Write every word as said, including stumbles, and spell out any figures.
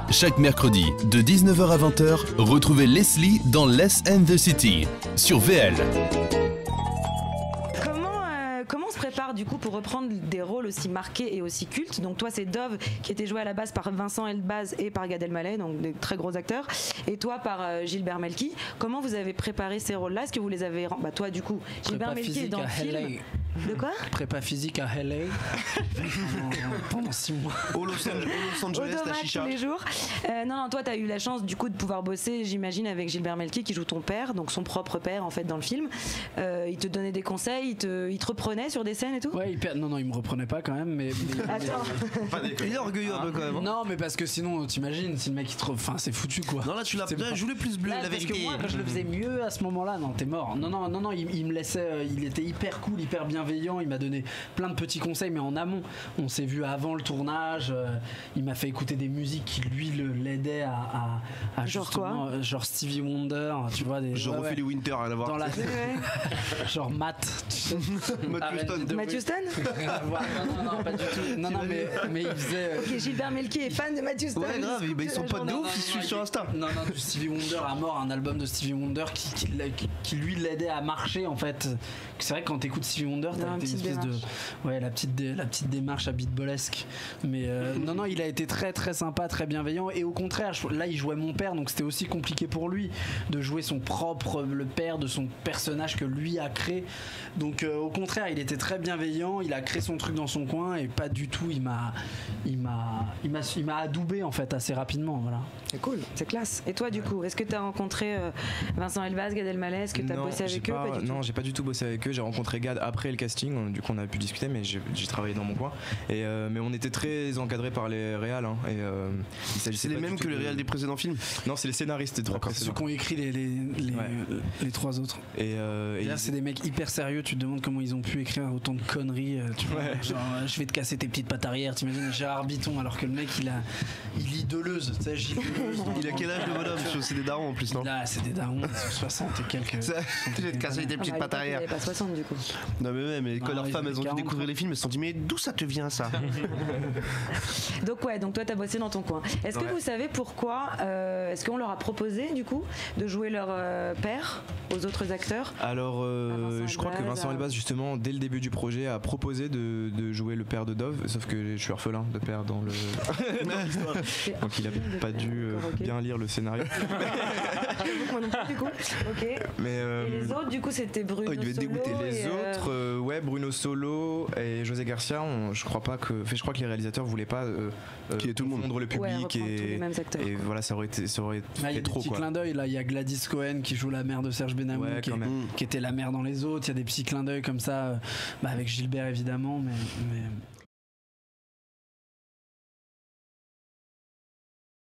Chaque mercredi, de dix-neuf heures à vingt heures, retrouvez Leslie dans Less and the City, sur V L. Comment, euh, comment on se prépare du coup pour reprendre des rôles aussi marqués et aussi cultes? Donc toi c'est Dove qui était joué à la base par Vincent Elbaz et par Gad Elmaleh, donc des très gros acteurs, et toi par euh, Gilbert Melki. Comment vous avez préparé ces rôles-là? Est-ce que vous les avez... Bah toi du coup, Gilbert Melki est dans le film. L A. De quoi? Prépa physique à L A pendant six mois. Au Los Angeles, Los Angeles la chicha. Tous les jours. Euh, non, non, toi, tu as eu la chance du coup de pouvoir bosser, j'imagine, avec Gilbert Melki qui joue ton père, donc son propre père en fait dans le film. Euh, il te donnait des conseils, il te, il te reprenait sur des scènes et tout. Ouais, il per... non, non, il me reprenait pas quand même, mais. mais... Attends. Il est orgueilleux un peu quand même. Hein. Non, mais parce que sinon, t'imagines, si le mec il te. Enfin, c'est foutu quoi. Non, là, tu l'as. Pas... Joue le plus bleu, là, la vérité. Parce que moi, quand je le faisais mieux à ce moment-là, non, t'es mort. Non, non, non, non, il, il me laissait. Euh, il était hyper cool, hyper bienveillant. Il m'a donné plein de petits conseils, mais en amont. On s'est vu avant le tournage. Euh, il m'a fait écouter des musiques qui lui l'aidaient à, à, à genre quoi euh, genre Stevie Wonder, tu vois des. Genre ouais, Ophélie ouais. Winter à la voir. Dans la... genre Matt. Matt Houston. Matt Houston. Non, non, non, pas du tout. Non, non, mais, mais il faisait. Euh... Okay, Gilbert Melki est fan de Matt Houston. Ouais, grave. Bah, ils sont pas de ouf. Ils suivent sur Insta. Non, non, du Stevie Wonder à mort, un album de Stevie Wonder qui, qui, qui, qui lui l'aidait à marcher en fait. C'est vrai que quand t'écoutes Stevie Wonder, t'as une espèce démarche. de. Ouais, la petite, dé... la petite démarche à beatballesque. Mais euh, non, non, il a été très, très sympa, très bienveillant. Et au contraire, là, il jouait mon père, donc c'était aussi compliqué pour lui de jouer son propre, le père de son personnage que lui a créé. Donc euh, au contraire, il était très bienveillant. Il a créé son truc dans son coin et pas du tout. Il m'a, il m'a, il m'a, il m'a adoubé en fait assez rapidement. Voilà. C'est cool, c'est classe. Et toi, du coup, est-ce que tu as rencontré euh, Vincent Elbaz, Gad Elmaleh? Est-ce que tu as bossé avec eux? Pas, pas du non, tout. j'ai pas du tout bossé avec eux. J'ai rencontré Gad après le casting. Du coup, on a pu discuter, mais j'ai, j'ai travaillé dans mon coin. Et euh, mais on était très encadrés par les réals. Hein, et euh, il s'agissait c'est les mêmes que les réals des précédents films? Non, c'est les scénaristes des trois précédents. Ceux qui ont écrit les, les, les, ouais. les trois autres. Et, euh, et là, et c'est des mecs hyper sérieux. Tu te demandes comment ils ont pu écrire autant de conneries. Tu vois, ouais. Genre, euh, je vais te casser tes petites pattes arrière. T'imagines Gérard Bitton, alors que le mec, il a, il lit Deleuze. Tu sais, Deleuze. Il a quel âge le bonhomme? C'est des darons en plus, non? Là, c'est des darons. Ils sont soixante et quelques. Je vais te casser tes petites ah bah, pattes arrière. Il n'est pas soixante du coup. Non mais ouais, mais quand leurs femmes elles ont dû découvrir les films, elles se sont dit mais d'où ça te vient ça? Donc ouais, donc toi t'as bossé dans ton coin. Est-ce que ouais. vous savez pourquoi euh, est-ce qu'on leur a proposé du coup de jouer leur euh, père aux autres acteurs? Alors euh, je crois que Vincent Elbaz justement dès le début du projet a proposé de, de jouer le père de Dove, sauf que je suis orphelin de père dans le dans l'histoire. Donc il a pas dû euh, okay. bien lire le scénario. Moi non plus du coup. Ok. Mais euh, et les autres du coup c'était Bruno oh, il devait Solo dégoûter les et autres. Euh... Euh, ouais, Bruno Solo et José Garcia. On, je crois pas que, fait, je crois que les réalisateurs voulaient pas euh, qui est tout le monde, le public ouais, et, les mêmes acteurs, et voilà, ça aurait été, ça aurait ah, fait trop quoi. Il y a des petits clins d'œil là. Il y a Gladys Cohen qui joue la mère de Serge Benamou, ouais, qui, est, qui était la mère dans les autres. Il y a des petits clins d'œil comme ça, bah, avec Gilbert évidemment, mais. mais...